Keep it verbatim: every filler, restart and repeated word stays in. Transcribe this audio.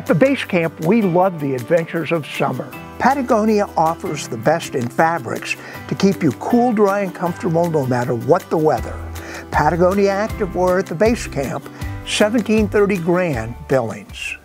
At the base camp, we love the adventures of summer. Patagonia offers the best in fabrics to keep you cool, dry, and comfortable no matter what the weather. Patagonia Activewear at the base camp, seventeen thirty Grand, Billings.